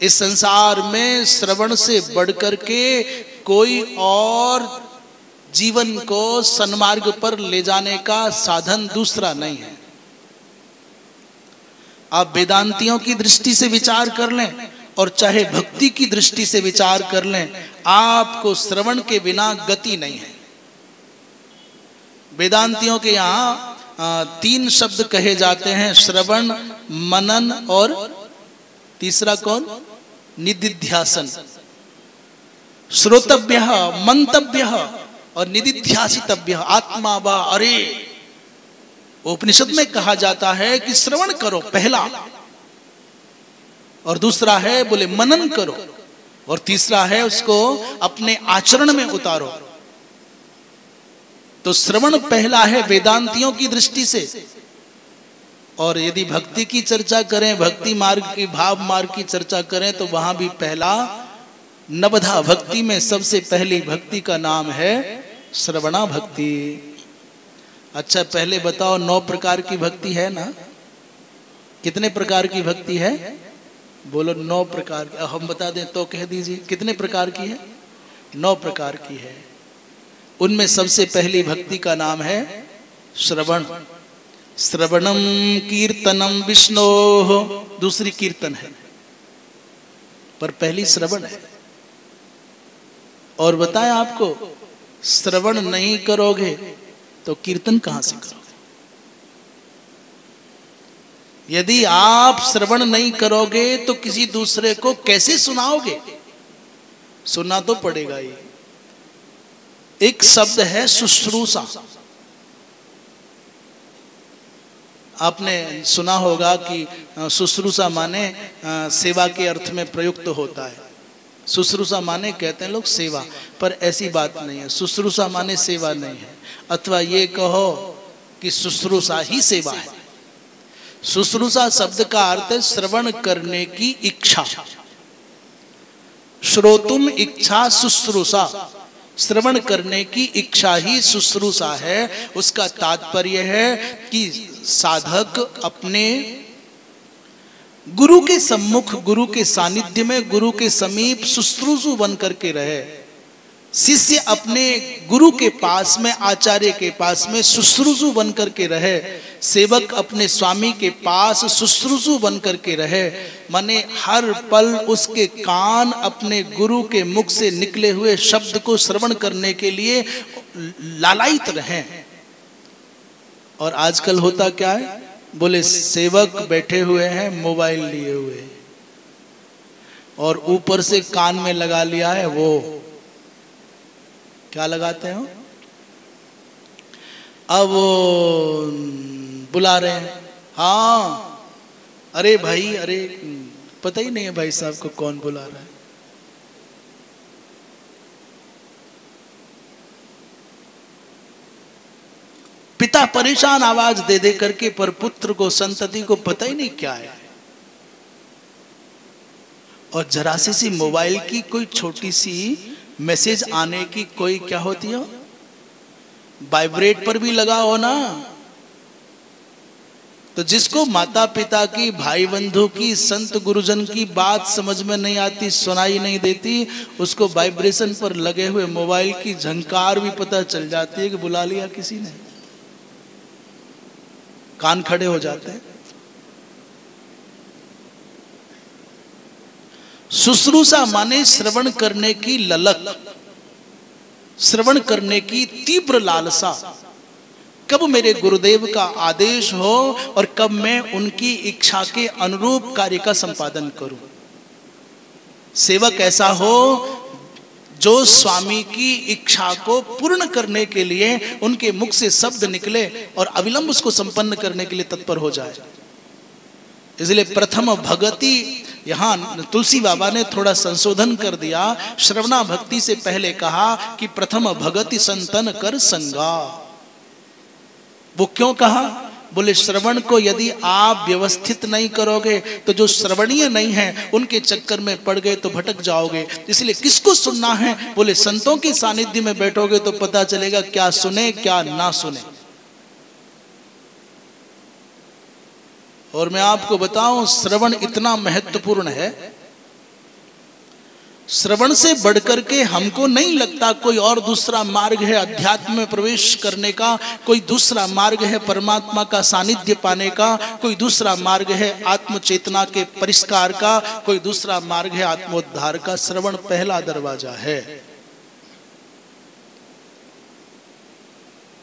इस संसार में श्रवण से बढ़कर के कोई और जीवन को सन्मार्ग पर ले जाने का साधन दूसरा नहीं है। आप वेदांतियों की दृष्टि से विचार कर लें और चाहे भक्ति की दृष्टि से विचार कर लें, आपको श्रवण के बिना गति नहीं है। वेदांतियों के यहाँ 3 शब्द कहे जाते हैं, श्रवण, मनन और तीसरा कौन? निदिध्यासन। श्रोतव्य, मंतव्य और निदिध्यासितव्य। आत्मा वा अरे, उपनिषद में कहा जाता है कि श्रवण करो पहला, और दूसरा है बोले मनन करो, और तीसरा है उसको अपने आचरण में उतारो। तो श्रवण पहला है वेदांतियों की दृष्टि से। और यदि भक्ति की चर्चा करें, भक्ति मार्ग की, भाव मार्ग की चर्चा करें, तो वहां भी पहला नवधा भक्ति में सबसे पहली भक्ति का नाम है श्रवणा भक्ति। अच्छा पहले बताओ, 9 प्रकार की भक्ति है ना? कितने प्रकार की भक्ति है? बोलो 9 प्रकार की। हम बता दें तो कह दीजिए, कितने प्रकार की है? 9 प्रकार की है। उनमें सबसे पहली भक्ति का नाम है श्रवण। श्रवणम कीर्तनम विष्णोः, दूसरी कीर्तन है, पर पहली श्रवण है। और बताया आपको, श्रवण नहीं करोगे तो कीर्तन कहां से करोगे? यदि आप श्रवण नहीं करोगे तो किसी दूसरे को कैसे सुनाओगे? सुनना तो पड़ेगा ही। एक शब्द है शुश्रूषा। आपने सुना होगा कि शुश्रूषा माने सेवा के अर्थ में प्रयुक्त होता है। शुश्रूषा माने कहते हैं लोग सेवा, पर ऐसी बात नहीं है। शुश्रूषा माने सेवा नहीं है, अथवा ये कहो कि शुश्रूषा ही सेवा है। शुश्रूषा शब्द का अर्थ है श्रवण करने की इच्छा। श्रोतुम इच्छा शुश्रूषा, श्रवण करने की इच्छा ही शुश्रूषा है। उसका तात्पर्य है कि साधक अपने गुरु के सम्मुख, गुरु के सानिध्य में, गुरु के समीप शुश्रूषु बन करके रहे। शिष्य अपने गुरु के पास में, आचार्य के पास में शुश्रूषु बन करके रहे। सेवक अपने स्वामी के पास शुश्रूषु बन करके रहे। माने हर पल उसके कान अपने गुरु के मुख से निकले हुए शब्द को श्रवण करने के लिए लालायित रहे। और आजकल होता क्या है? बोले सेवक बैठे हुए हैं मोबाइल लिए हुए, और ऊपर से कान में लगा लिया है वो क्या लगाते हो? अब वो बुला रहे हैं, हाँ अरे भाई, अरे पता ही नहीं है भाई साहब को कौन बुला रहा है। पिता परेशान आवाज दे दे करके, पर पुत्र को, संतति को पता ही नहीं क्या है। और जरा सी मोबाइल की कोई छोटी सी मैसेज आने की कोई क्या होती है, वाइब्रेट पर भी लगा हो ना, तो जिसको माता पिता की, भाई बंधु की, संत गुरुजन की बात समझ में नहीं आती, सुनाई नहीं देती, उसको वाइब्रेशन पर लगे हुए मोबाइल की झंकार भी पता चल जाती है कि बुला लिया किसी ने। कान खड़े हो जाते हैं। शुश्रूषा माने श्रवण करने की ललक, श्रवण करने की तीव्र लालसा। कब मेरे गुरुदेव का आदेश हो और कब मैं उनकी इच्छा के अनुरूप कार्य का संपादन करूं। सेवक ऐसा हो जो स्वामी की इच्छा को पूर्ण करने के लिए उनके मुख से शब्द निकले और अविलंब उसको संपन्न करने के लिए तत्पर हो जाए। इसलिए प्रथम भगति, यहाँ तुलसी बाबा ने थोड़ा संशोधन कर दिया। श्रवणा भक्ति से पहले कहा कि प्रथम भगति संतन कर संगा। वो क्यों कहा? बोले श्रवण को यदि आप व्यवस्थित नहीं करोगे तो जो श्रवणीय नहीं है उनके चक्कर में पड़ गए तो भटक जाओगे। इसलिए किसको सुनना है? बोले संतों के सानिध्य में बैठोगे तो पता चलेगा क्या सुने क्या ना सुने। और मैं आपको बताऊं, श्रवण इतना महत्वपूर्ण है श्रवण से बढ़कर के हमको नहीं लगता कोई और दूसरा मार्ग है अध्यात्म में प्रवेश करने का, कोई दूसरा मार्ग है परमात्मा का सानिध्य पाने का, कोई दूसरा मार्ग है आत्म चेतना के परिष्कार का, कोई दूसरा मार्ग है आत्मोद्धार का। श्रवण पहला दरवाजा है।